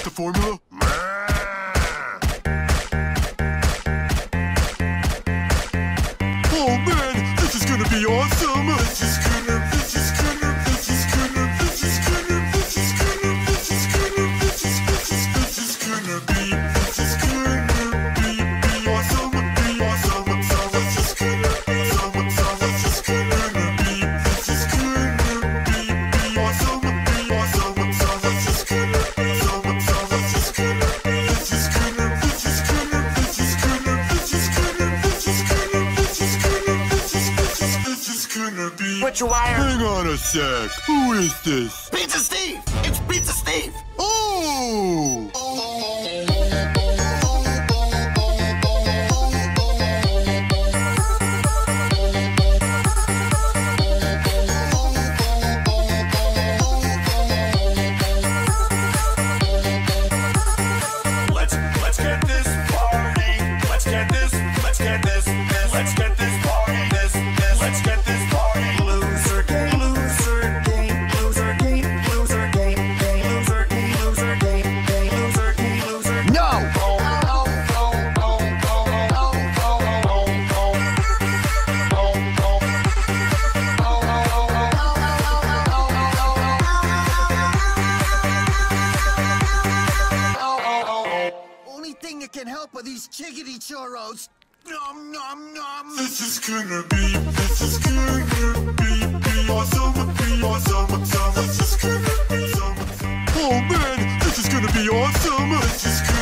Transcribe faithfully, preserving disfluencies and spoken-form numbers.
the formula? Oh man, this is gonna be awesome! This is gonna, this is gonna, this is gonna, this is gonna, this is gonna, this is gonna, this is, this is, this is gonna be, this is gonna be, be awesome, be awesome, so this is gonna be, so, so this is gonna be, this is gonna be, be awesome, be awesome, so this is gonna be, so, so this is gonna be, this is gonna, this is gonna, this is gonna, this is gonna, this is gonna, this is gonna, this is, this is, this is gonna be. Put your wire. Hang on a sec. Who is this? Pizza Steve! It's Pizza Steve! Oh! Let's let's get this party. Let's get this. Let's get this. This. Let's get this party. This. This. Let's get this party. Loser game. Loser game. Loser game. Loser game. Game. Loser game. Loser game. Game. Loser game. Loser. No! Only thing that can help are these chickadee churros. Nom nom nom. This is gonna be, this is gonna be, be awesome, be awesome, so this is gonna be, so, so. Oh man, this is gonna be awesome. This is gonna